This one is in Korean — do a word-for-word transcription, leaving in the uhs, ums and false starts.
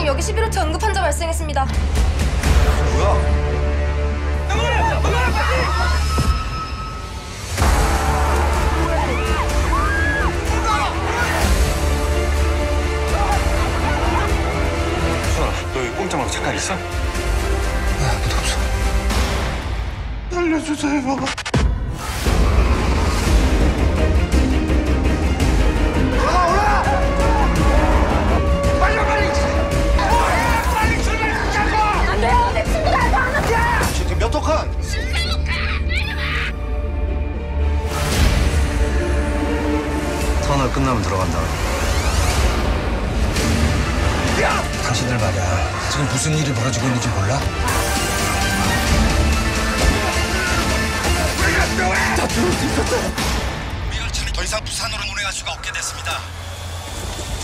부사장님, 여기 십일 호차 응급 환자 발생했습니다. 뭐야? 수아, 너 여기 꼼짝 말고 잠깐 있어? 아, 아무도 없어. 알려주세요, 봐봐. 몇 호칸? 터널 끝나면 들어간다. 야! 당신들 말이야. 지금 무슨 일이 벌어지고 있는지 몰라? 다 들어올 수 있었잖아. 우리 열차는 더 이상 부산으로 운행할 수가 없게 됐습니다.